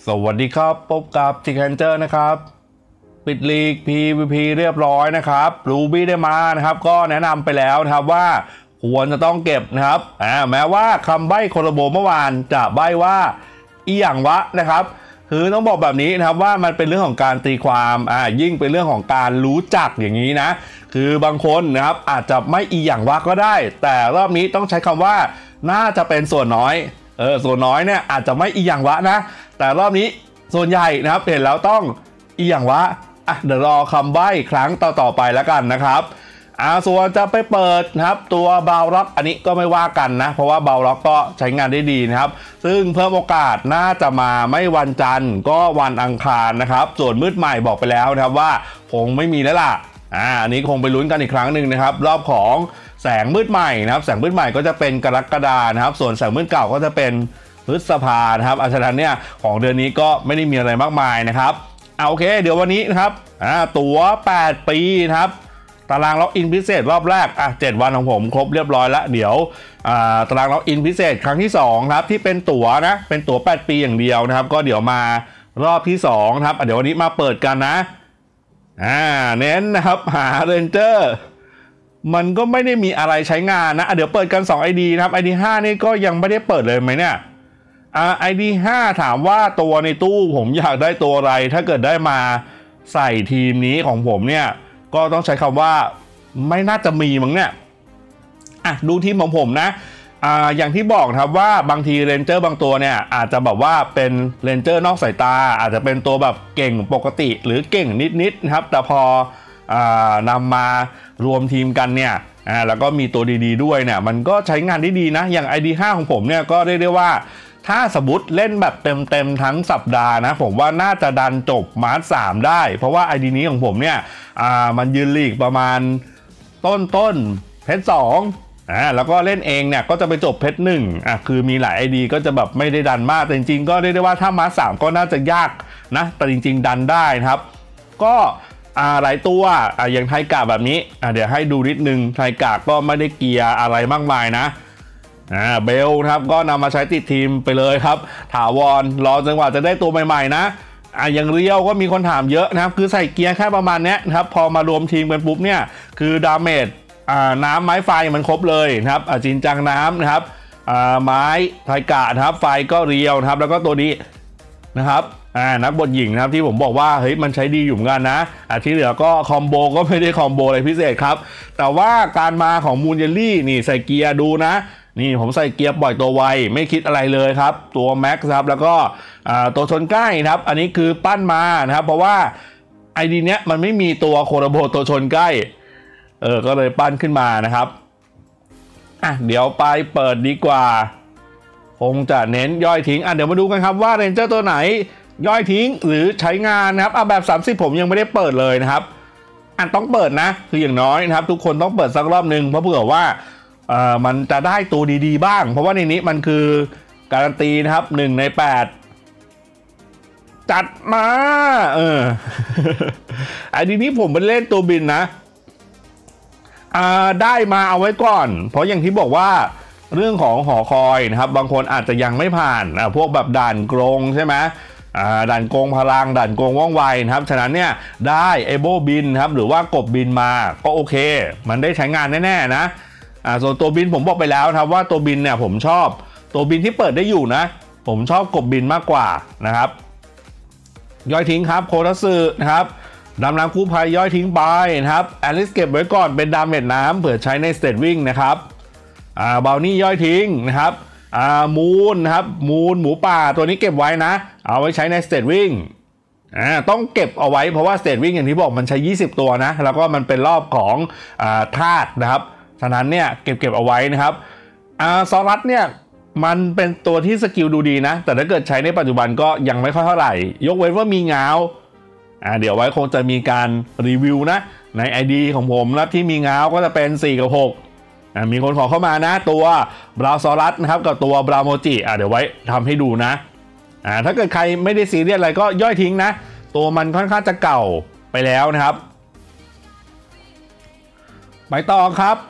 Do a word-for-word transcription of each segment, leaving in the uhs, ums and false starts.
สวัสดีครับพบกับจิกแฮนเจอร์นะครับปิดลีก พี วี พี เรียบร้อยนะครับรูบี้ได้มานะครับก็แนะนำไปแล้วนะครับว่าควรจะต้องเก็บนะครับอ่าแม้ว่าคำใบ้โคโรโบเมื่อวานจะใบ้ว่าอีหยังวะนะครับคือต้องบอกแบบนี้นะครับว่ามันเป็นเรื่องของการตีความอ่ายิ่งเป็นเรื่องของการรู้จักอย่างนี้นะคือบางคนนะครับอาจจะไม่อีหยังวะก็ได้แต่รอบนี้ต้องใช้คำว่าน่าจะเป็นส่วนน้อยเออส่วนน้อยเนี่ยอาจจะไม่อีหยังวะนะแต่รอบนี้ส่วนใหญ่นะครับเห็นแล้วต้องอีหยังวะอ่ะเดี๋ยวรอคำใบ้ครั้งต่อๆไปแล้วกันนะครับอ่าส่วนจะไปเปิดนะครับตัวบาวล็อกอันนี้ก็ไม่ว่ากันนะเพราะว่าบาวล็อกก็ใช้งานได้ดีนะครับซึ่งเพิ่มโอกาสน่าจะมาไม่วันจันทร์ก็วันอังคารนะครับส่วนมืดใหม่บอกไปแล้วนะครับว่าคงไม่มีแล้วล่ะอ่าอันนี้คงไปลุ้นกันอีกครั้งหนึ่งนะครับรอบของแสงมืดใหม่นะครับแสงมืดใหม่ก็จะเป็นกรกฎานะครับส่วนแสงมืดเก่าก็จะเป็นพฤษภานะครับอาฉะนั้นเนี่ยของเดือนนี้ก็ไม่ได้มีอะไรมากมายนะครับเอาโอเคเดี๋ยววันนี้นะครับอ่าตั๋วแปดปีนะครับตารางล็อกอินพิเศษรอบแรกอ่ะเจ็ดวันของผมครบเรียบร้อยแล้วเดี๋ยวอ่าตารางล็อกอินพิเศษครั้งที่สองครับที่เป็นตั๋วนะเป็นตั๋วแปดปีอย่างเดียวนะครับก็เดี๋ยวมารอบที่สองครับเดี๋ยววันนี้มาเปิดกันนะอ่าเน้นนะครับหาเรนเจอร์มันก็ไม่ได้มีอะไรใช้งานนะเดี๋ยวเปิดกันสอง ไอ ดี นะครับ ไอ ดี ห้านี่ก็ยังไม่ได้เปิดเลยไหมเนี่ยอ่า ไอ ดี ห้าถามว่าตัวในตู้ผมอยากได้ตัวอะไรถ้าเกิดได้มาใส่ทีมนี้ของผมเนี่ยก็ต้องใช้คำว่าไม่น่าจะมีมั้งเนี่ยอ่ะดูทีมของผมนะอ่าอย่างที่บอกครับว่าบางทีเรนเจอร์บางตัวเนี่ยอาจจะแบบว่าเป็นเรนเจอร์นอกสายตาอาจจะเป็นตัวแบบเก่งปกติหรือเก่งนิดๆนะครับแต่พอนำมารวมทีมกันเนี่ยอ่าแล้วก็มีตัวดีๆด้วยเนี่ยมันก็ใช้งานได้ดีนะอย่าง ไอ ดี ห้า ของผมเนี่ยก็เรียกได้ว่าถ้าสมมติเล่นแบบเต็มๆทั้งสัปดาห์นะผมว่าน่าจะดันจบมาร์คสามได้เพราะว่า ไอ ดี นี้ของผมเนี่ยอ่ามันยืนลีกประมาณต้นต้นเพชรสองอ่าแล้วก็เล่นเองเนี่ยก็จะไปจบเพชรหนึ่งอ่ะคือมีหลาย ไอ ดี ก็จะแบบไม่ได้ดันมากแต่จริงๆก็เรียกได้ว่าถ้ามาร์คสามก็น่าจะยากนะแต่จริงๆดันได้นะครับก็อ่าหลายตัวอ่าอย่างไทกะแบบนี้อ่าเดี๋ยวให้ดูนิดนึงไทกะก็ไม่ได้เกียร์อะไรมากมายนะอ่าเบลครับก็นำมาใช้ติดทีมไปเลยครับถาวรรอจังหวะจะได้ตัวใหม่ๆนะอ่าอย่างเรียวก็มีคนถามเยอะนะครับคือใส่เกียร์แค่ประมาณนี้นะครับพอมารวมทีมกันปุ๊บเนี่ยคือดาเมจอ่าน้ำไม้ไฟมันครบเลยนะครับอ่าจินจังน้ำนะครับอ่าไม้ไทกะนะครับไฟก็เรียวนะครับแล้วก็ตัวนี้นะครับอ่านักบทหญิงนะครับที่ผมบอกว่าเฮ้ยมันใช้ดีอยู่เหมือนกันนะอ่าที่เหลือก็คอมโบก็ไม่ได้คอมโบอะไรพิเศษครับแต่ว่าการมาของมูนเยลลี่นี่ใส่เกียร์ดูนะนี่ผมใส่เกียร์ปล่อยตัวไวไม่คิดอะไรเลยครับตัวแม็กซ์ครับแล้วก็อ่าตัวชนใกล้นะครับอันนี้คือปั้นมานะครับเพราะว่าไอดีเนี้ยมันไม่มีตัวโคโรโบตัวชนใกล้เออก็เลยปั้นขึ้นมานะครับอ่ะเดี๋ยวไปเปิดดีกว่าคงจะเน้นย่อยทิ้งอ่ะเดี๋ยวมาดูกันครับว่าเรนเจอร์ตัวไหนย่อยทิ้งหรือใช้งานนะครับอ่ะแบบสามสิบผมยังไม่ได้เปิดเลยนะครับอ่ะต้องเปิดนะคืออย่างน้อยนะครับทุกคนต้องเปิดสักรอบนึงเพราะเผื่อว่าเอ่อมันจะได้ตัวดีๆบ้างเพราะว่าในนี้มันคือการันตีนะครับหนึ่งในแปดจัดมาเออ ไอ้ทีนี้ผมไปเล่นตัวบินนะอ่าได้มาเอาไว้ก่อนเพราะอย่างที่บอกว่าเรื่องของหอคอยนะครับบางคนอาจจะยังไม่ผ่านอ่าพวกแบบด่านกรงใช่ไหมอ่าด่านโกงพลังด่านโกงว่องไวนะครับฉะนั้นเนี่ยได้ไอโบบินครับหรือว่ากบบินมาก็โอเคมันได้ใช้งานแน่ๆนะอ่าส่วนตัวบินผมบอกไปแล้วครับว่าตัวบินเนี่ยผมชอบตัวบินที่เปิดได้อยู่นะผมชอบกบบินมากกว่านะครับย่อยทิ้งครับโคทัสึนะครับดำน้ำกู้ภัยย่อยทิ้งไปนะครับแอลิสเก็บไว้ก่อนเป็นดาเมจน้ำเผื่อใช้ในสเตตวิ่งนะครับอ่าบาวนี่ย่อยทิ้งนะครับอ่ามูนนะครับมูนหมูป่าตัวนี้เก็บไว้นะเอาไว้ใช้ในสเตตวิ่งอ่าต้องเก็บเอาไว้เพราะว่าสเตตวิ่งอย่างที่บอกมันใช้ยี่สิบตัวนะแล้วก็มันเป็นรอบของอ่าธาตุนะครับฉะนั้นเนี่ยเก็บเก็บเอาไว้นะครับอ่าซอรัสเนี่ยมันเป็นตัวที่สกิลดูดีนะแต่ถ้าเกิดใช้ในปัจจุบันก็ยังไม่ค่อยเท่าไหร่ยกเว้นว่ามีเงาอ่าเดี๋ยวไว้คงจะมีการรีวิวนะใน ไอ ดี ของผมนะที่มีเงาก็จะเป็นสี่กับหกอ่ามีคนขอเข้ามานะตัวบราวซอรัสนะครับกับตัวบราวโมจิอ่าเดี๋ยวไว้ทำให้ดูนะอ่าถ้าเกิดใครไม่ได้ซีเรียสอะไรก็ย่อยทิ้งนะตัวมันค่อนข้างจะเก่าไปแล้วนะครับไปต่อครับ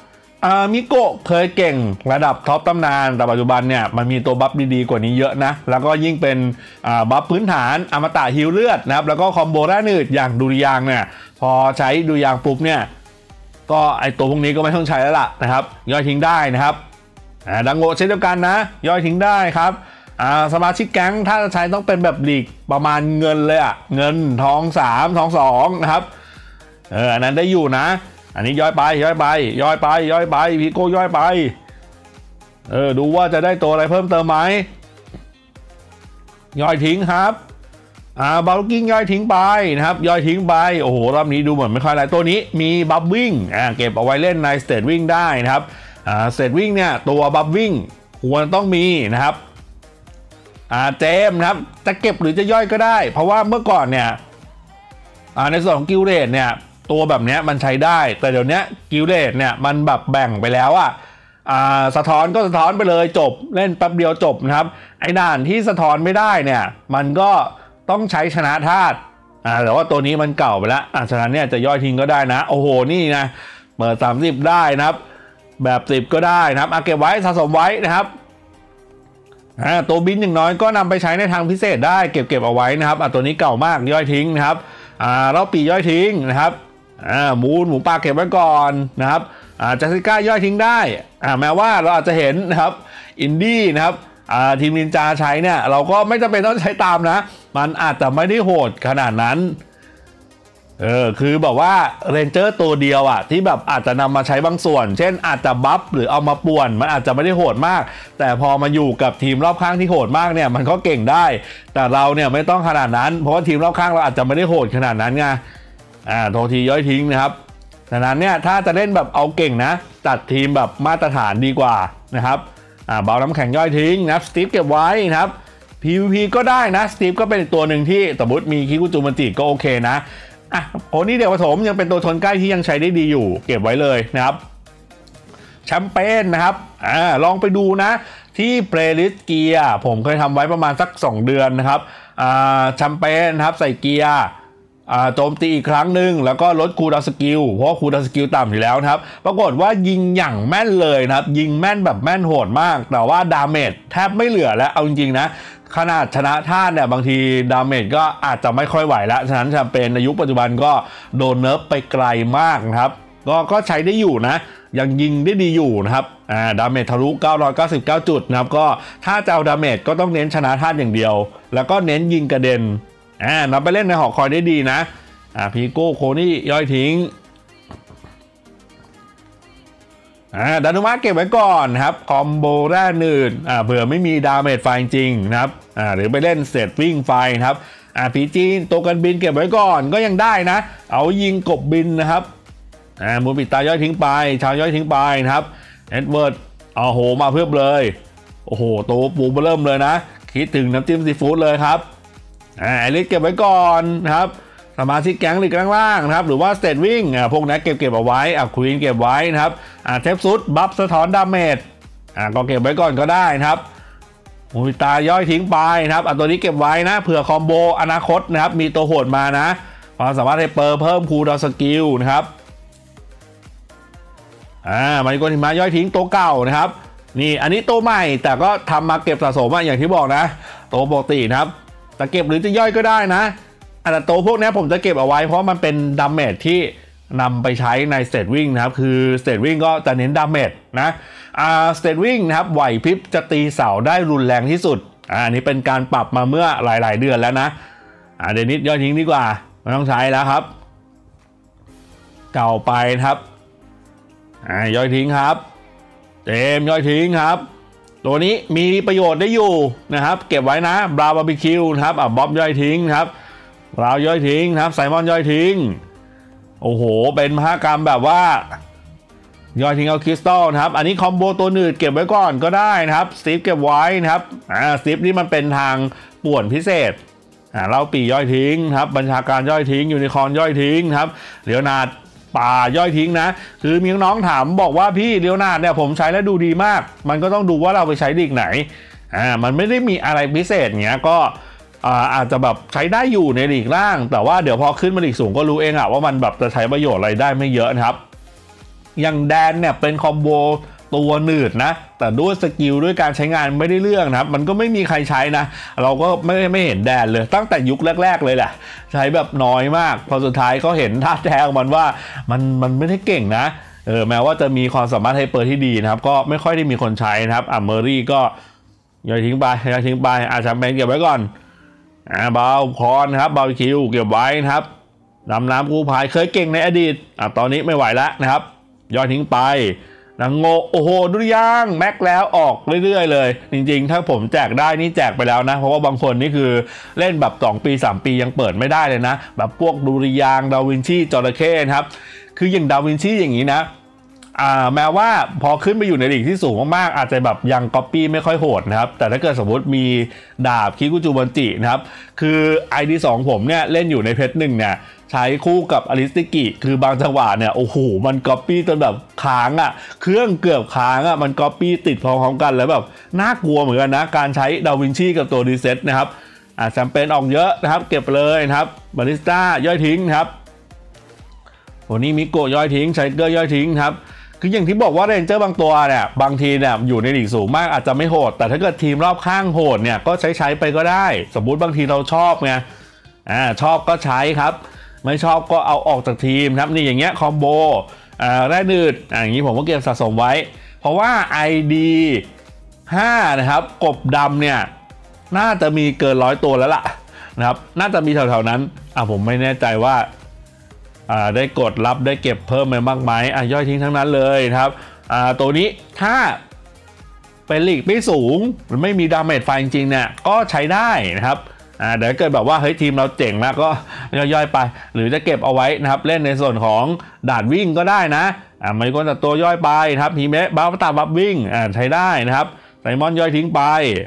อ่ามิโกะเคยเก่งระดับท็อปตำนานแต่ปัจจุบันเนี่ยมันมีตัวบัฟดีๆกว่านี้เยอะนะแล้วก็ยิ่งเป็นอ่าบัฟพื้นฐานอมตะฮิลเลือดนะครับแล้วก็คอมโบแร่นืดอย่างดุริยางเนี่ยพอใช้ดุริยางปุ๊บเนี่ยก็ไอตัวพวกนี้ก็ไม่ต้องใช้แล้วล่ะนะครับย่อยทิ้งได้นะครับอ่าดังโง่เช่นเดียวกันนะย่อยทิ้งได้ครับอ่าสมาชิกแก๊งถ้าจะใช้ต้องเป็นแบบหลีกประมาณเงินเลยอะเงินทองสามทองสองนะครับเอออันนั้นได้อยู่นะอันนี้ย่อยไปย่อยไปย่อยไปย่อยไปพีโก้ย่อยไปเออดูว่าจะได้ตัวอะไรเพิ่มเติมไหมย่อยทิ้งครับอ่าบาลูกิ้งย่อยทิ้งไปนะครับย่อยทิ้งไปโอ้โหรอบนี้ดูเหมือนไม่ค่อยอะไรตัวนี้มีบัฟวิ่งอ่าเก็บเอาไว้เล่นในสเตทวิ่งได้นะครับอ่าสเตทวิ่งเนี่ยตัวบัฟวิ่งควรต้องมีนะครับอ่าเจมนะครับจะเก็บหรือจะย่อยก็ได้เพราะว่าเมื่อก่อนเนี่ยอ่าในส่วนของกิลเรดเนี่ยตัวแบบนี้มันใช้ได้แต่เดี๋ยวนี้กิลเดตเนี่ยมันแบบแบ่งไปแล้วอ่ะอ่าสะท้อนก็สะท้อนไปเลยจบเล่นแป๊บเดียวจบนะครับไอ้ด่านที่สะท้อนไม่ได้เนี่ยมันก็ต้องใช้ชนะธาตุอ่าแต่ว่าตัวนี้มันเก่าไปแล้วอ่าฉะนั้นเนี่ยจะย่อยทิ้งก็ได้นะโอ้โหนี่นะเปิดสามสิบได้นะครับแบบสิบก็ได้นะครับอ่ะเก็บไว้สะสมไว้นะครับอ่าตัวบินอย่างน้อยก็นำไปใช้ในทางพิเศษได้เก็บเก็บเอาไว้นะครับอ่ะตัวนี้เก่ามากย่อยทิ้งนะครับอ่าเราปีย่อยทิ้งนะครับอ่าหมูหมูป่าเก็บไว้ก่อนนะครับอ่าจัสสิก้าย่อยทิ้งได้อ่าแม้ว่าเราอาจจะเห็นนะครับอินดี้นะครับอ่าทีมนินจาใช้เนี่ยเราก็ไม่จำเป็นต้องใช้ตามนะมันอาจจะไม่ได้โหดขนาดนั้นเออคือแบบว่าเรนเจอร์ตัวเดียวอ่ะที่แบบอาจจะนำมาใช้บางส่วนเช่นอาจจะบัฟหรือเอามาป่วนมันอาจจะไม่ได้โหดมากแต่พอมาอยู่กับทีมรอบข้างที่โหดมากเนี่ยมันก็เก่งได้แต่เราเนี่ยไม่ต้องขนาดนั้นเพราะว่าทีมรอบข้างเราอาจจะไม่ได้โหดขนาดนั้นไงอ่าโทษทีย่อยทิ้งนะครับดังนั้นเนี่ยถ้าจะเล่นแบบเอาเก่งนะจัดทีมแบบมาตรฐานดีกว่านะครับอ่าเบาน้ำแข็งย่อยทิ้งนะสตีฟเก็บไว้นะครับ พี วี พี ก็ได้นะสตีฟก็เป็นตัวหนึ่งที่สมมติมีคิคุจูมันจิก็โอเคนะอ่ะโอ้นี่เด็กผสมยังเป็นตัวชนใกล้ที่ยังใช้ได้ดีอยู่เก็บไว้เลยนะครับแชมเปญนะครับอ่าลองไปดูนะที่เพลย์ลิสต์เกียร์ผมเคยทำไว้ประมาณสักสองเดือนนะครับอ่าแชมเปญนะครับใส่เกียร์อ่าโจมตีอีกครั้งหนึ่งแล้วก็ลดคูลดาวน์สกิลเพราะว่าคูลดาวน์สกิลต่ำอยู่แล้วนะครับปรากฏว่ายิงอย่างแม่นเลยนะครับยิงแม่นแบบแม่นโหดมากแต่ว่าดาเมจแทบไม่เหลือแล้วเอาจริงๆนะขนาดชนะท่าเนี่ยบางทีดาเมจก็อาจจะไม่ค่อยไหวแล้วฉะนั้นแชมเปญในยุคปัจจุบันก็โดนเนิร์ฟไปไกลมากนะครับก็ก็ใช้ได้อยู่นะยังยิงได้ดีอยู่นะครับอ่าดาเมจทะลุเก้าร้อยเก้าสิบเก้าจุดนะครับก็ถ้าจะเอาดาเมจก็ต้องเน้นชนะท่าอย่างเดียวแล้วก็เน้นยิงกระเด็นอ่านำไปเล่นในหอคอยได้ดีนะอ่าพีโก้โคนี่ย่อยทิ้งอ่าดานุมาเก็บไว้ก่อนนะครับคอมโบแร่นืดอ่าเผื่อไม่มีดาเมจไฟจริงนะครับอ่าหรือไปเล่นเสร็จวิ่งไฟนะครับอ่าพีจีนตัวกันบินเก็บไว้ก่อนก็ยังได้นะเอายิงกบบินนะครับอ่ามูปิตาย่อยทิ้งไปชาวย่อยทิ้งไปนะครับเอ็ดเวิร์ดเอาโหมาเพิ่มเลยโอ้โหตัวปูเริ่มเลยนะคิดถึงน้ำจิ้มซีฟู้ดเลยครับอ่าไอริสเก็บไว้ก่อนนะครับสมาชิกแก๊งหรือข้างล่างนะครับหรือว่าสเตทวิ่งอ่าพวกนั้นเก็บเก็บเอาไว้อ่าควีนเก็บไว้นะครับอ่าเทปซุดบัฟสะท้อนดาเมจอ่าก็เก็บไว้ก่อนก็ได้นะครับมูปิตาย่อยทิ้งไปนะครับอ่าตัวนี้เก็บไว้นะเผื่อคอมโบอนาคตนะครับมีตัวโหดมานะความสามารถไฮเปอร์เพิ่มคูลดาวน์สกิลนะครับอ่ามาริโกนิมาย่อยทิ้งตัวเก่านะครับนี่อันนี้ตัวใหม่แต่ก็ทำมาเก็บสะสมอย่างที่บอกนะตัวปกตินะครับแต่เก็บหรือจะย่อยก็ได้นะแต่ตัวพวกนี้ผมจะเก็บเอาไว้เพราะมันเป็นดาเมจที่นำไปใช้ในสเตทวิ่งนะครับคือสเตทวิ่งก็จะเน้นดาเมจนะอ่าสเตทวิ่งนะครับไหวพริบจะตีเสาได้รุนแรงที่สุดอ่าอันนี้เป็นการปรับมาเมื่อหลายๆเดือนแล้วนะอ่าเดนิสย่อยทิ้งดีกว่าไม่ต้องใช้แล้วครับเก่าไปครับอ่าย่อยทิ้งครับเจมย่อยทิ้งครับตัวนี้มีประโยชน์ได้อยู่นะครับเก็บไว้นะบราบาร์บีคิวนะครับอ่ะบ๊อบย่อยทิ้งครับบราวย่อยทิ้งนะครับไซมอนย่อยทิ้งโอ้โหเป็นมหากรรมแบบว่าย่อยทิ้งเอาคริสตัลนะครับอันนี้คอมโบตัวหนืดเก็บไว้ก่อนก็ได้นะครับสตีฟเก็บไว้นะครับอ่าสตีฟนี่มันเป็นทางป่วนพิเศษอ่าเล่าปีย่อยทิ้งครับบัญชาการย่อยทิ้งยูนิคอร์นย่อยทิ้งครับเลียวนาร์ดป่าย่อยทิ้งนะคือมีน้องถามบอกว่าพี่เลียวนาร์ดเนี่ยผมใช้แล้วดูดีมากมันก็ต้องดูว่าเราไปใช้ลีกไหนอ่ามันไม่ได้มีอะไรพิเศษเงี้ยก็อาจจะแบบใช้ได้อยู่ในลีกล่างแต่ว่าเดี๋ยวพอขึ้นมาลีกสูงก็รู้เองอะว่ามันแบบจะใช้ประโยชน์อะไรได้ไม่เยอะนะครับอย่างแดนเนี่ยเป็นคอมโบตัวหนืดนะแต่ด้วยสกิลด้วยการใช้งานไม่ได้เรื่องนะครับมันก็ไม่มีใครใช้นะเราก็ไม่ไม่เห็นแดนเลยตั้งแต่ยุคแรกๆเลยแหละใช้แบบน้อยมากพอสุดท้ายก็เห็นท่าแท้ของมันว่ามันมันไม่ได้เก่งนะเออแม้ว่าจะมีความสามารถไฮเปอร์ที่ดีนะครับก็ไม่ค่อยได้มีคนใช้นะครับอ่ะเมอรี่ก็ย่อยทิ้งไปย่อยทิ้งไปอาจจะเป็นเก็บไว้ก่อนอ่าเบาคอนครับเบาคิวเก็บไว้นะครับดำน้ำกู้ภัยเคยเก่งในอดีตอ่ะตอนนี้ไม่ไหวแล้วนะครับย่อยทิ้งไปนางโงโอ้โหดุริยางแม็กแล้วออกเรื่อยๆเลยจริงๆถ้าผมแจกได้นี่แจกไปแล้วนะเพราะว่าบางคนนี่คือเล่นแบบสองปีสามปียังเปิดไม่ได้เลยนะแบบพวกดุริยางดาวินชีจระเข้นะครับคืออย่างดาวินชีอย่างนี้นะอ่าแม้ว่าพอขึ้นไปอยู่ในลีกที่สูงมากๆอาจจะแบบยังก๊อปปี้ไม่ค่อยโหดนะครับแต่ถ้าเกิดสมมติมีดาบคิกุจูบันจินะครับคือ ไอ ดี สองผมเนี่ยเล่นอยู่ในเพชรหนึ่งเนี่ยใช้คู่กับอริสติกิคือบางจังหวะเนี่ยโอ้โหมันก๊อปปี้จนแบบค้างอ่ะเครื่องเกือบค้างอ่ะมันก๊อปปี้ติดพร้อมๆกันแล้วแบบน่ากลัวเหมือนกันนะการใช้ดาวินชีกับตัวรีเซ็ตนะครับอ่าแชมเปญออกเยอะนะครับเก็บเลยนะครับบาริสต้าย่อยทิ้งครับวันนี้มิโกะย่อยทิ้งไชเกอร์ย่อยทิ้งครับคืออย่างที่บอกว่าเรนเจอร์บางตัวเนี่ยบางทีเนี่ยอยู่ในลีกสูงมากอาจจะไม่โหดแต่ถ้าเกิดทีมรอบข้างโหดเนี่ยก็ใช้ใช้ไปก็ได้สมมุติบางทีเราชอบไงอ่าชอบก็ใช้ครับไม่ชอบก็เอาออกจากทีมครับนี่อย่างเงี้ยคอมโบอ่าแร่นืดอ่าอย่างนี้ผมก็เก็บสะสมไว้เพราะว่า ไอ ดี ห้านะครับกบดำเนี่ยน่าจะมีเกินร้อยตัวแล้วล่ะนะครับน่าจะมีแถวๆนั้นอ่าผมไม่แน่ใจว่าอ่าได้กดรับได้เก็บเพิ่มไปบ้างไหมอ่ะย่อยทิ้งทั้งนั้นเลยครับอ่าตัวนี้ถ้าเป็นลีกไม่สูงมันไม่มีดาเมจไฟจริงๆเนี่ยก็ใช้ได้นะครับอ่าเดี๋ยวเกิดแบบว่าเฮ้ยทีมเราเจ๋งแล้วก็ย่อยๆไปหรือจะเก็บเอาไว้นะครับเล่นในส่วนของด่านวิ่งก็ได้นะอ่าไม่ก็จะตัวย่อยไปนะครับฮีเมะบ้าตาบับวิ่งอ่าใช้ได้นะครับไซมอนย่อยทิ้งไป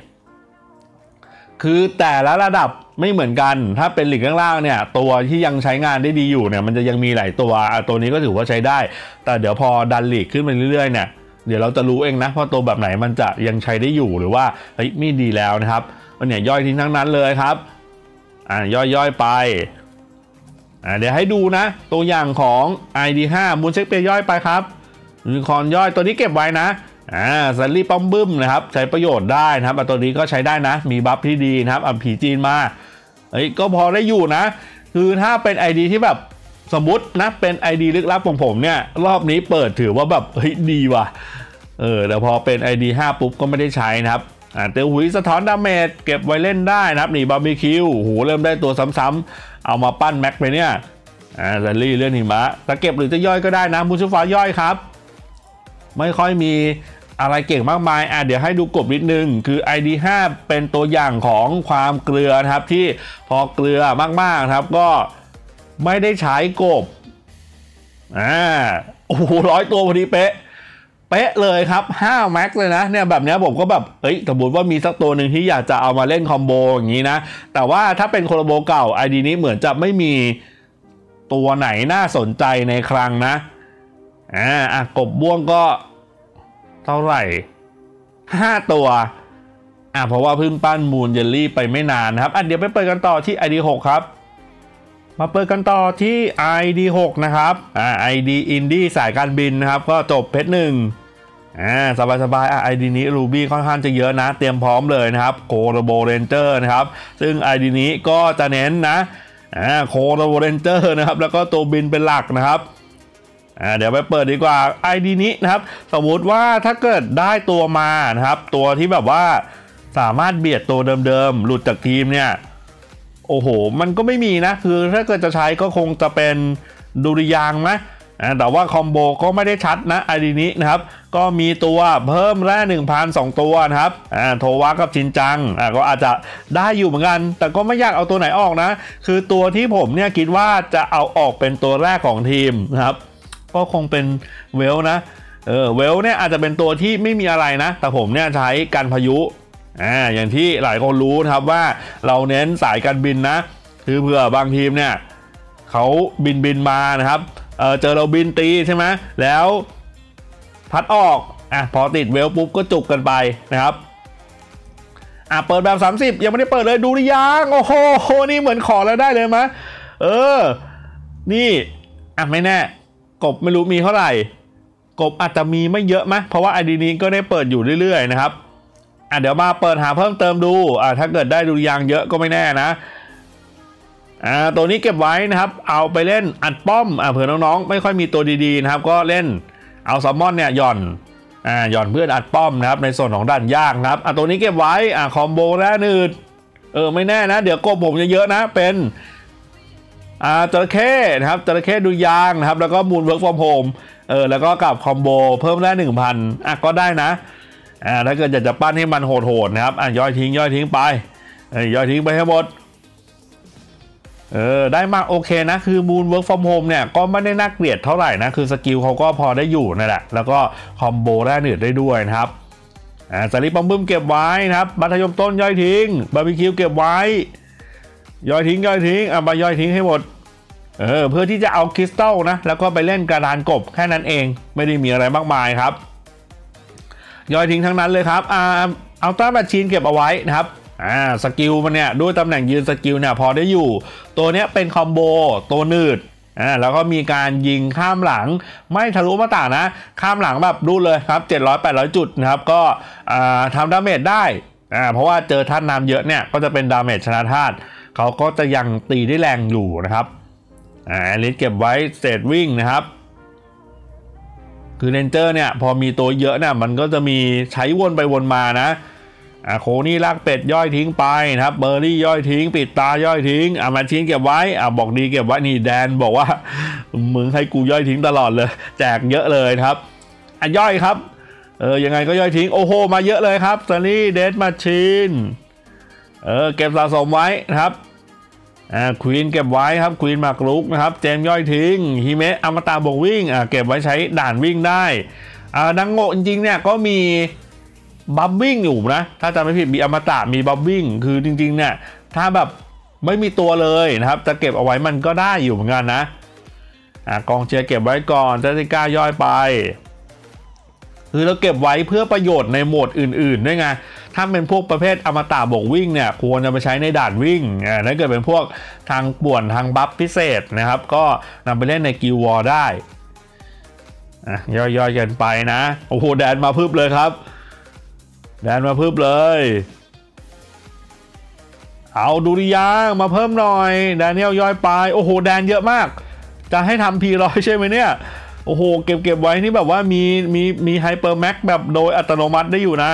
คือแต่ละระดับไม่เหมือนกันถ้าเป็นหลีกล่างๆเนี่ยตัวที่ยังใช้งานได้ดีอยู่เนี่ยมันจะยังมีหลายตัวอ่ะตัวนี้ก็ถือว่าใช้ได้แต่เดี๋ยวพอดันหลีกขึ้นไปเรื่อยๆเนี่ยเดี๋ยวเราจะรู้เองนะว่าตัวแบบไหนมันจะยังใช้ได้อยู่หรือว่าเฮ้ยไม่ดีแล้วนะครับมันเนี่ยย่อยทิ้งทั้งนั้นเลยครับอ่าย่อยๆไปอ่าเดี๋ยวให้ดูนะตัวอย่างของ ไอ ดี ห้า มูลเช็คเปย่อยไปครับยูนิคอร์นย่อยตัวนี้เก็บไว้นะอ่าซันลี่ป้อมบึ้มนะครับใช้ประโยชน์ได้นะครับตัวนี้ก็ใช้ได้นะมีบัฟที่ดีนะครับอัมผีจีนมาเฮ้ยก็พอได้อยู่นะคือถ้าเป็น ไอ ดี ที่แบบสมมตินะเป็น ไอ ดี ลึกลับของผมเนี่ยรอบนี้เปิดถือว่าแบบเฮ้ยดีว่ะเออแต่พอเป็น ไอ ดี ห้าปุ๊บก็ไม่ได้ใช้นะครับอ่าเตลหุยสะท้อนดาเมจเก็บไว้เล่นได้นะครับนี่บาร์บีคิวโหเริ่มได้ตัวซ้ำๆเอามาปั้นแม็กไปเนี่ยอ่าซันลี่เลื่อนหิมะจะเก็บหรือจะย่อยก็ได้นะมูชูฟ้าย่อยครับไม่ค่อยมีอะไรเก่งมากมายอ่ะเดี๋ยวให้ดูกบนิดนึงคือ ไอ ดี ห้า เป็นตัวอย่างของความเกลือนะครับที่พอเกลือมากๆครับก็ไม่ได้ใช้กบอ่าโอ้โหร้อยตัวพอดีเป๊ะเป๊ะเลยครับห้าแม็กเลยนะเนี่ยแบบนี้ผมก็แบบเฮ้ยสมมติว่ามีสักตัวหนึ่งที่อยากจะเอามาเล่นคอมโบอย่างนี้นะแต่ว่าถ้าเป็นคอมโบเก่า ไอ ดี นี้เหมือนจะไม่มีตัวไหนน่าสนใจในครั้งนะอ่าอ่ะกบบ้วงก็เท่าไหร่ห้าตัวอ่ะเพราะว่าเพิ่งปั้นมูนเยลลี่ไปไม่นานนะครับอ่ะเดี๋ยวไปเปิดกันต่อที่ ไอ ดี หกครับมาเปิดกันต่อที่ ไอ ดี หกนะครับอ่า ไอ ดี อินดี้สายการบินนะครับก็จบเพชรหนึ่งอ่าสบายๆอ่ะ ไอ ดี นี้รูบี้ค่อนข้างจะเยอะนะเตรียมพร้อมเลยนะครับโคโรโบเรนเจอร์นะครับซึ่ง ไอ ดี นี้ก็จะเน้นนะอ่าโคโรโบเรนเจอร์นะครับแล้วก็ตัวบินเป็นหลักนะครับอ่าเดี๋ยวไปเปิดดีกว่า ไอ ดี นี้นะครับสมมุติว่าถ้าเกิดได้ตัวมานะครับตัวที่แบบว่าสามารถเบียดตัวเดิมๆหลุดจากทีมเนี่ยโอ้โหมันก็ไม่มีนะคือถ้าเกิดจะใช้ก็คงจะเป็นดุริยางค์นะแต่ว่าคอมโบก็ไม่ได้ชัดนะ ไอ ดี นี้นะครับก็มีตัวเพิ่มแร่ หนึ่งพัน สอง ตัวนะครับอ่าโทวะกับชินจังอ่าก็อาจจะได้อยู่เหมือนกันแต่ก็ไม่อยากเอาตัวไหนออกนะคือตัวที่ผมเนี่ยคิดว่าจะเอาออกเป็นตัวแรกของทีมนะครับก็คงเป็นเวลนะเออเวลเนี่ยอาจจะเป็นตัวที่ไม่มีอะไรนะแต่ผมเนี่ยใช้กันพายุอ่าอย่างที่หลายคนรู้นะครับว่าเราเน้นสายการบินนะคือเผื่อบางทีมเนี่ยเขาบินบินมานะครับเออเจอเราบินตีใช่ไหมแล้วพัดออกอ่ะพอติดเวลปุ๊บก็จุกกันไปนะครับอ่ะเปิดแบบสามสิบยังไม่ได้เปิดเลยดูหรือยังโอ้โหนี่เหมือนขอแล้วได้เลยมั้ยเออนี่อ่ะไม่แน่กบไม่รู้มีเท่าไหร่กบอาจจะมีไม่เยอะมั้ยเพราะว่าไอดีนี้ก็ได้เปิดอยู่เรื่อยๆนะครับอ่ะเดี๋ยวมาเปิดหาเพิ่มเติมดูอ่ะถ้าเกิดได้ดุริยางค์เยอะก็ไม่แน่นะอ่าตัวนี้เก็บไว้นะครับเอาไปเล่นอัดป้อมอ่าเผื่อน้องๆไม่ค่อยมีตัวดีๆนะครับก็เล่นเอาซัมมอนเนี่ยหย่อนอ่าหย่อนเพื่อนอัดป้อมนะครับในส่วนของด่านยากนะครับอ่าตัวนี้เก็บไว้อ่าคอมโบแร่นืดเออไม่แน่นะเดี๋ยวกบผมจะเยอะนะเป็นอ่าจระเข้นะครับจระเข้ดุริยางค์นะครับแล้วก็มูนเวิร์กฟอร์มโฮมเออแล้วก็กับคอมโบเพิ่มได้ หนึ่งพัน อ่ะก็ได้นะอ่าถ้าเกิดอยากจะปั้นให้มันโหดๆนะครับอ่ะย่อยทิ้งย่อยทิ้งไปเอ้ยย่อยทิ้งไปให้หมดเออได้มากโอเคนะคือ Moon Work from Home เนี่ยก็ไม่ได้น่าเกลียดเท่าไหร่นะคือสกิลเขาก็พอได้อยู่นั่นแหละแล้วก็คอมโบแร่หนืดได้ด้วยนะครับอ่าสลิปปั๊มบึ้มเก็บไว้นะครับมัธยมต้นย่อยทิ้งบาร์บีคิวเก็บไว้ย่อยทิ้งย่อยทิ้งอ่ะมาย่อยทิ้งให้หมดเออเพื่อที่จะเอาคริสตัลนะแล้วก็ไปเล่นกระดานกบแค่นั้นเองไม่ได้มีอะไรมากมายครับย่อยทิ้งทั้งนั้นเลยครับอ่าอัลตร้าแมชชีนเก็บเอาไว้นะครับอ่าสกิลมันเนี่ยด้วยตำแหน่งยืนสกิลเนี่ยพอได้อยู่ตัวเนี้ยเป็นคอมโบตัวนืดอ่าแล้วก็มีการยิงข้ามหลังไม่ทะลุมาต่างนะข้ามหลังแบบรูดเลยครับเจ็ดร้อย แปดร้อยจุดนะครับก็อ่าทำดาเมจได้อ่าเพราะว่าเจอธาตุน้ำเยอะเนี่ยก็จะเป็นดาเมจชนะธาตุเขาก็จะยังตีได้แรงอยู่นะครับอ่าลิสเก็บไว้เศษวิ่งนะครับคือเรนเจอร์เนี่ยพอมีตัวเยอะเนี่ยมันก็จะมีใช้วนไปวนมานะอ่ะโคนี่ลากเป็ดย่อยทิ้งไปนะครับเบอร์รี่ย่อยทิ้งปิดตาย่อยทิ้งอ่ะมาทิ้งเก็บไว้อ่ะบอกดีเก็บไว้นี่แดนบอกว่ามึงให้กูย่อยทิ้งตลอดเลยแจกเยอะเลยครับอ่ะย่อยครับเออยังไงก็ย่อยทิ้งโอ้โหมาเยอะเลยครับซันนี่เดดมาชินเออเก็บสะสมไว้นะครับอ่าควีนเก็บไว้ครับควีนมากรุกนะครับเจมย่อยทิ้งฮิเมะอมตะบกวิ่งอ่าเก็บไว้ใช้ด่านวิ่งได้อ่าดังโง่จริงๆเนี่ยก็มีบัฟวิ่งอยู่นะถ้าจำไม่ผิดมีอมตะมีบัฟวิ่งคือจริงๆเนี่ยถ้าแบบไม่มีตัวเลยนะครับจะเก็บเอาไว้มันก็ได้อยู่เหมือนกันนะอ่ากองเชียร์เก็บไว้ก่อนเจสสิก้าย่อยไปคือเราเก็บไว้เพื่อประโยชน์ในโหมดอื่นๆด้วยไงถ้าเป็นพวกประเภทอมตะบกวิ่งเนี่ยควรจะไปใช้ในด่านวิ่งอ่าถ้าเกิดเป็นพวกทางป่วนทางบัฟพิเศษนะครับก็นำไปเล่นในกิลวอร์ได้อ่ะย่อยๆกันไปนะโอ้โหแดนมาพึบเลยครับแดนมาพึบเลยเอาดุริยางมาเพิ่มหน่อยแดเนียลย่อยไปโอ้โหแดนเยอะมากจะให้ทำพีร้อยใช่ไหมเนี่ยโอ้โหเก็บเก็บไว้นี่แบบว่ามีมีมีไฮเปอร์แม็กแบบโดยอัตโนมัติได้อยู่นะ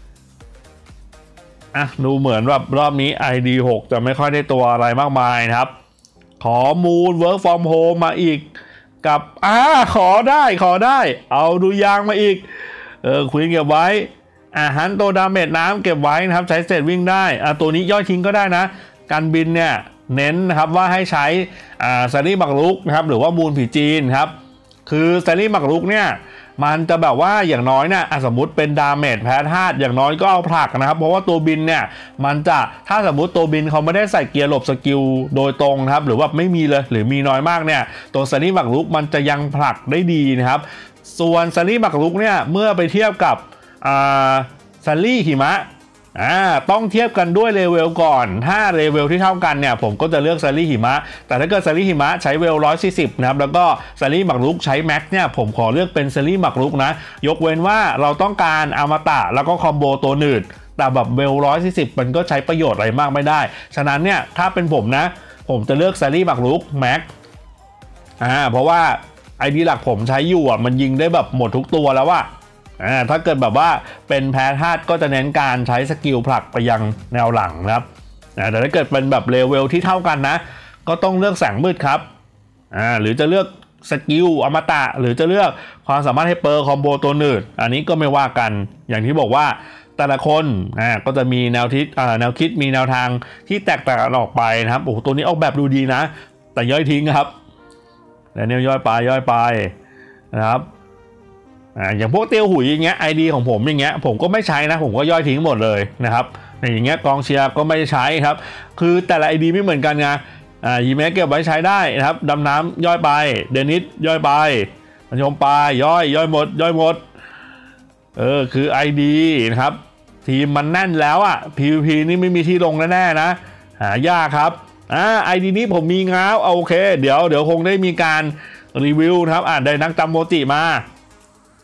อ่ะดูเหมือนแบบรอบนี้ ไอ ดี หกจะไม่ค่อยได้ตัวอะไรมากมายนะครับขอมูลเวิร์กฟอร์มโฮมมาอีกกับอ่าขอได้ขอได้เอาดุริยางมาอีกเออคุยเก็บไว้อาหารตัวดาเมจน้ำเก็บไว้นะครับใช้เศษวิ่งได้อ่าตัวนี้ย่อยทิ้งก็ได้นะการบินเนี่ยเน้นนะครับว่าให้ใช้อ่าซารี่บักลุกนะครับหรือว่ามูลผีจีนครับคือซารี่บักลุกเนี่ยมันจะแบบว่าอย่างน้อยเนี่ยสมมติเป็นดาเมจแพ้ธาตุอย่างน้อยก็เอาผลักนะครับเพราะว่าตัวบินเนี่ยมันจะถ้าสมมติตัวบินเขาไม่ได้ใส่เกียร์หลบสกิลโดยตรงครับหรือว่าไม่มีเลยหรือมีน้อยมากเนี่ยตัวซารี่บักลุกมันจะยังผลักได้ดีนะครับส่วนซารี่บักลุกเนี่ยเมื่อไปเทียบกับอ่าซัลลี่หิมะอ่าต้องเทียบกันด้วยเลเวลก่อนถ้าเลเวลที่เท่ากันเนี่ยผมก็จะเลือกซัลลี่หิมะแต่ถ้าเกิดซัลลี่หิมะใช้เวลหนึ่งร้อยสี่สิบนะครับแล้วก็ซัลลี่หมักรุกใช้แม็กเนี่ยผมขอเลือกเป็นซัลลี่หมักรุกนะยกเว้นว่าเราต้องการอมตะแล้วก็คอมโบตัวหนืดแต่แบบเวลหนึ่งร้อยสี่สิบมันก็ใช้ประโยชน์อะไรมากไม่ได้ฉะนั้นเนี่ยถ้าเป็นผมนะผมจะเลือกซัลลี่หมักรุกแม็กอ่าเพราะว่าไอดีหลักผมใช้อยู่อ่ะมันยิงได้แบบหมดทุกตัวแล้วว่าอ่าถ้าเกิดแบบว่าเป็นแพ้ธาตุก็จะเน้นการใช้สกิลผลักไปยังแนวหลังนะครับแต่ถ้าเกิดเป็นแบบเลเวลที่เท่ากันนะก็ต้องเลือกแสงมืดครับอ่าหรือจะเลือกสกิลอมตะหรือจะเลือกความสามารถให้เปอร์คอมโบตัวหนืดอันนี้ก็ไม่ว่ากันอย่างที่บอกว่าแต่ละคนอ่าก็จะมีแนวทิศอ่าแนวคิดมีแนวทางที่แตกต่างกันออกไปนะครับโอ้ตัวนี้ออกแบบดูดีนะแต่ย่อยทิ้งครับแล้วเนี่ยย่อยไปย่อยไปนะครับอ่าอย่างพวกเตียวหุยอย่างเงี้ยไอดีของผมอย่างเงี้ยผมก็ไม่ใช้นะผมก็ย่อยทิ้งหมดเลยนะครับอย่างเงี้ยกองเชียร์ก็ไม่ใช้ครับคือแต่ละไอดีไม่เหมือนกันไงอ่ายีเมสเก็บไว้ใช้ได้นะครับดำน้ำย่อยไปเดนิสย่อยไปมันชมปลายย่อยย่อยหมดย่อยหมดเออคือไอดีนะครับทีมมันแน่นแล้วอ่ะ พี วี พี นี่ไม่มีที่ลงแน่ๆนะหายากครับอ่าไอดีนี้ผมมีง้าวโอเคเดี๋ยวเดี๋ยวคงได้มีการรีวิวนะครับอ่าได้นักจำโมจิมา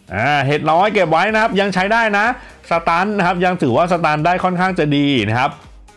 อ่าเห็ดน้อยเก็บไว้นะครับยังใช้ได้นะสตันนะครับยังถือว่าสตันได้ค่อนข้างจะดีนะครับ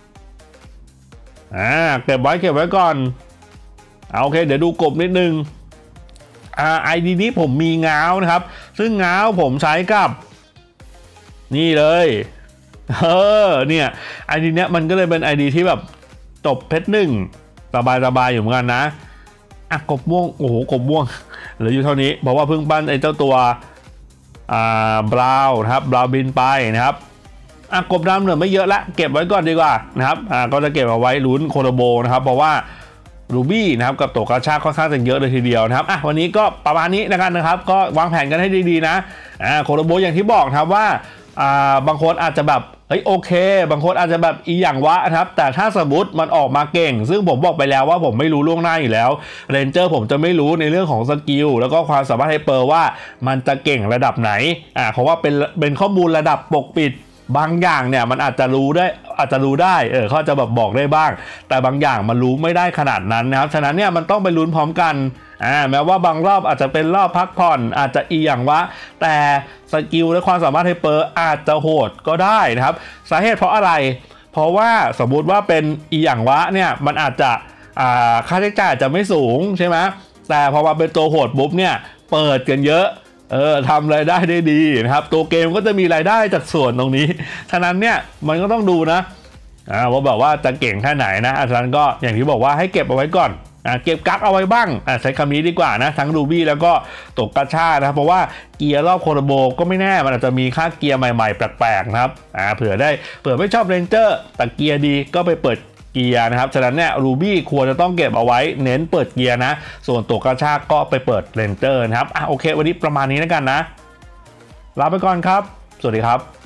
อ่าเก็บไว้เก็บไว้ก่อนเอาโอเคเดี๋ยวดูกบนิดนึงอ่าไอดีนี้ผมมีง้าวนะครับซึ่งง้าวผมใช้กับนี่เลยเออเนี่ยไอดีเนี้ยมันก็เลยเป็นไอดีที่แบบจบเพชรหนึ่งสบายสบายอยู่เหมือนกันนะอ่ะกบม่วงโอ้โหกบม่วงเหลืออยู่เท่านี้เพราะว่าเพิ่งปั้นไอเจ้าตัวอ่าบราวนะครับบราวบินไปนะครับอ่ะกบดำเหลือไม่เยอะละเก็บไว้ก่อนดีกว่านะครับอ่าก็จะเก็บเอาไว้ลุ้นโคโรโบนะครับเพราะว่ารูบี้นะครับกับตัวกระชากค่อนข้างจะเยอะเลยทีเดียวนะครับอ่ะวันนี้ก็ประมาณนี้นะครับนะครับก็วางแผนกันให้ดีๆนะอ่าโคโรโบอย่างที่บอกนะครับว่าอ่าบางคนอาจจะแบบเฮ้ยโอเคบางคนอาจจะแบบอีอย่างวะนะครับแต่ถ้าสมมติมันออกมาเก่งซึ่งผมบอกไปแล้วว่าผมไม่รู้ล่วงหน้าอยู่แล้วเรนเจอร์ผมจะไม่รู้ในเรื่องของสกิลแล้วก็ความสามารถไฮเปอร์ว่ามันจะเก่งระดับไหนอ่าเพราะว่าเป็นเป็นข้อมูลระดับปกปิดบางอย่างเนี่ยมันอาจจะรู้ได้อาจจะรู้ได้เออเขาจะแบบบอกได้บ้างแต่บางอย่างมันรู้ไม่ได้ขนาดนั้นนะครับฉะนั้นเนี่ยมันต้องไปลุ้นพร้อมกันอ่าแม้ว่าบางรอบอาจจะเป็นรอบพักผ่อนอาจจะอีอย่างวะแต่สกิลและความสามารถไฮเปอร์อาจจะโหดก็ได้นะครับสาเหตุเพราะอะไรเพราะว่าสมมุติว่าเป็นอีอย่างวะเนี่ยมันอาจจะอ่าค่าใช้จ่ายจะไม่สูงใช่ไหมแต่พอมาเป็นตัวโหดปุ๊บเนี่ยเปิดกันเยอะเออทำรายได้ได้ดีนะครับตัวเกมก็จะมีรายได้จากส่วนตรงนี้ฉะนั้นเนี่ยมันก็ต้องดูนะอ่าว่าแบบว่าจะเก่งแค่ไหนนะฉะนั้นก็อย่างที่บอกว่าให้เก็บเอาไว้ก่อนอ่าเก็บกั๊กเอาไว้บ้างอ่าใช้คำนี้ดีกว่านะทั้งรูบี้แล้วก็ตกกระชากนะครับเพราะว่าเกียร์รอบโคโรโบก็ไม่แน่มันอาจจะมีค่าเกียร์ใหม่ๆแปลกๆนะครับอ่าเผื่อได้เผื่อไม่ชอบเรนเจอร์แต่เกียร์ดีก็ไปเปิดเกียร์นะครับฉะนั้นเนี่ยรูบี้ควรจะต้องเก็บเอาไว้เน้นเปิดเกียร์นะส่วนตัวกระชากก็ไปเปิดเรนเจอร์นะครับอ่ะโอเควันนี้ประมาณนี้แล้วกันนะลาไปก่อนครับสวัสดีครับ